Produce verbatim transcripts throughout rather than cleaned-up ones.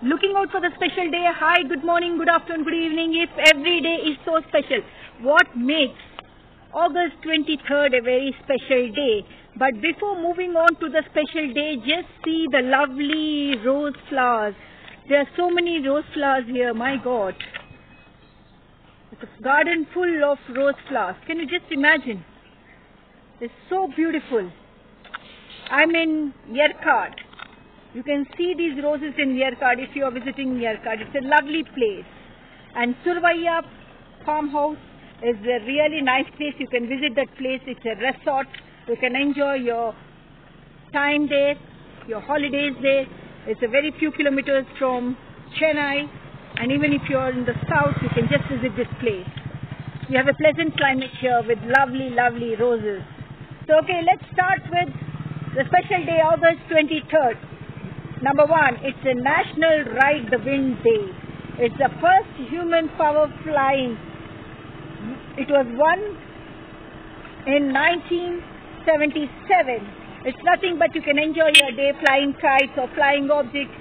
Looking out for the special day. Hi, good morning, good afternoon, good evening. If every day is so special, what makes August twenty-third a very special day? But before moving on to the special day, just see the lovely rose flowers. There are so many rose flowers here, my God. It's a garden full of rose flowers. Can you just imagine? It's so beautiful. I'm in Yercaud. You can see these roses in Yercaud if you are visiting Yercaud. It's a lovely place. And Survaya farmhouse is a really nice place. You can visit that place. It's a resort. You can enjoy your time there, your holidays there. It's a very few kilometers from Chennai. And even if you're in the south, you can just visit this place. You have a pleasant climate here with lovely, lovely roses. So, okay, let's start with the special day, August twenty-third. Number one, it's a National Ride the Wind Day. It's the first human power flying. It was won in nineteen seventy-seven. It's nothing but you can enjoy your day flying kites or flying objects.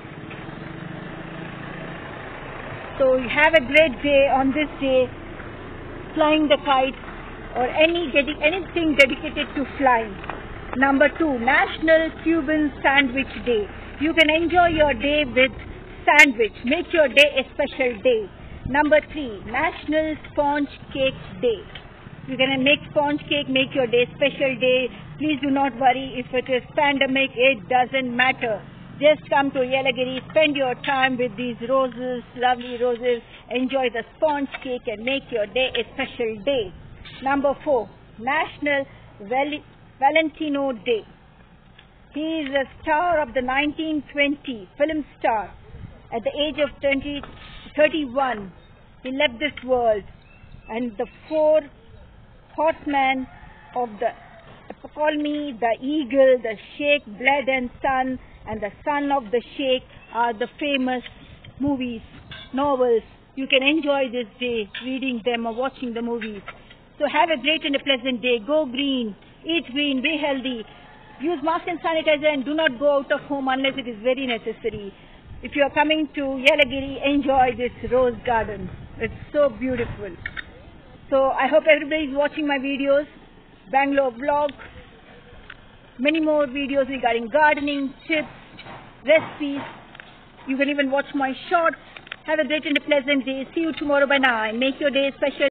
So you have a great day on this day, flying the kites or any dedi anything dedicated to flying. Number two, National Cuban Sandwich Day. You can enjoy your day with sandwich. Make your day a special day. Number three, National Sponge Cake Day. You can make sponge cake, make your day special day. Please do not worry if it is pandemic, it doesn't matter. Just come to Yelagiri, spend your time with these roses, lovely roses. Enjoy the sponge cake and make your day a special day. Number four, National Val Valentino Day. He is a star of the nineteen twenty film star. At the age of thirty-one, he left this world. And the four horsemen of the Epitome, the Eagle, the Sheikh, Blood and Son, and the Son of the Sheikh are the famous movies, novels. You can enjoy this day reading them or watching the movies. So have a great and a pleasant day. Go green, eat green, be healthy. Use mask and sanitizer and do not go out of home unless it is very necessary. If you are coming to Yelagiri, enjoy this rose garden. It's so beautiful. So I hope everybody is watching my videos. Bangalore vlog. Many more videos regarding gardening, tips, recipes. You can even watch my shorts. Have a great and a pleasant day. See you tomorrow by nine. Make your day special.